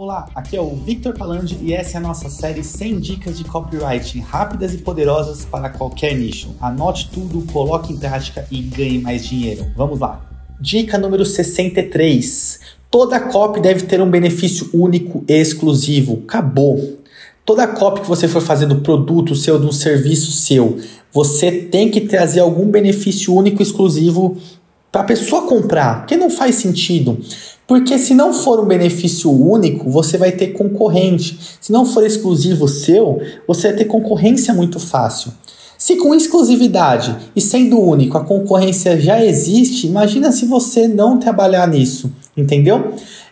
Olá, aqui é o Victor Palandi e essa é a nossa série 100 dicas de copywriting rápidas e poderosas para qualquer nicho. Anote tudo, coloque em prática e ganhe mais dinheiro. Vamos lá. Dica número 63. Toda copy deve ter um benefício único e exclusivo. Acabou. Toda copy que você for fazer do produto seu, de um serviço seu, você tem que trazer algum benefício único e exclusivo para a pessoa comprar, porque não faz sentido. Porque se não for um benefício único, você vai ter concorrente. Se não for exclusivo seu, você vai ter concorrência muito fácil. Se com exclusividade e sendo único a concorrência já existe, imagina se você não trabalhar nisso, entendeu?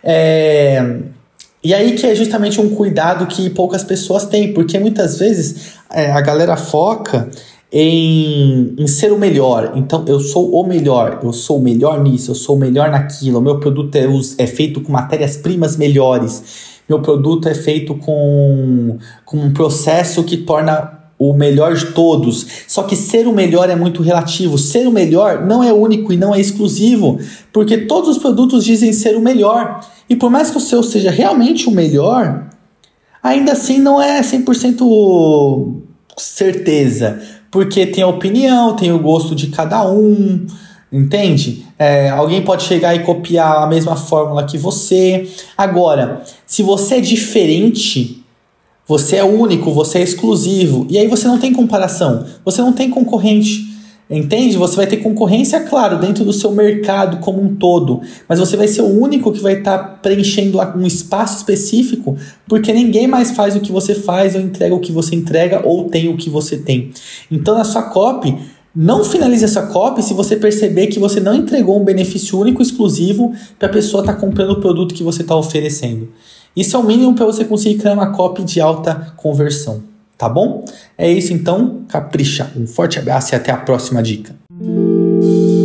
E aí que é justamente um cuidado que poucas pessoas têm, porque muitas vezes a galera foca em ser o melhor. Então eu sou o melhor nisso, eu sou o melhor naquilo, o meu produto é feito com matérias-primas melhores, meu produto é feito com um processo que torna o melhor de todos. Só que ser o melhor é muito relativo, ser o melhor não é único e não é exclusivo, porque todos os produtos dizem ser o melhor, e por mais que o seu seja realmente o melhor, ainda assim não é 100% certeza, porque tem a opinião, tem o gosto de cada um, entende? Alguém pode chegar e copiar a mesma fórmula que você. Agora, se você é diferente, você é único, você é exclusivo, e aí você não tem comparação, você não tem concorrente, entende? Você vai ter concorrência, claro, dentro do seu mercado como um todo, mas você vai ser o único que vai estar preenchendo um espaço específico, porque ninguém mais faz o que você faz, ou entrega o que você entrega, ou tem o que você tem. Então, na sua copy, não finalize essa copy se você perceber que você não entregou um benefício único e exclusivo para a pessoa estar comprando o produto que você está oferecendo. Isso é o mínimo para você conseguir criar uma copy de alta conversão, tá bom? É isso então, capricha. Um forte abraço e até a próxima dica.